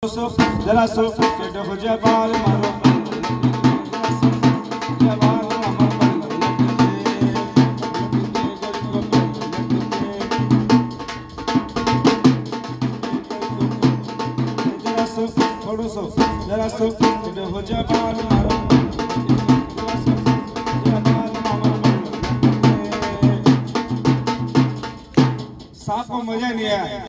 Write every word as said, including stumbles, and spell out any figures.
सो जरा सो केड हो जा बाल मारो थोड़ो सो जरा सो केड हो जा बाल मारो साफ को मजा नहीं आया।